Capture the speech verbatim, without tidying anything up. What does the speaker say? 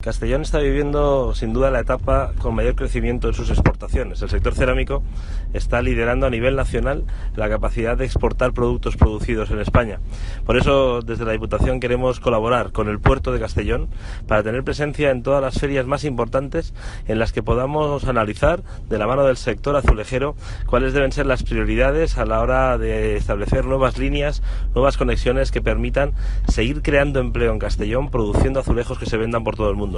Castellón está viviendo sin duda la etapa con mayor crecimiento en sus exportaciones. El sector cerámico está liderando a nivel nacional la capacidad de exportar productos producidos en España. Por eso, desde la Diputación queremos colaborar con el puerto de Castellón para tener presencia en todas las ferias más importantes en las que podamos analizar, de la mano del sector azulejero, cuáles deben ser las prioridades a la hora de establecer nuevas líneas, nuevas conexiones que permitan seguir creando empleo en Castellón, produciendo azulejos que se vendan por todo el mundo.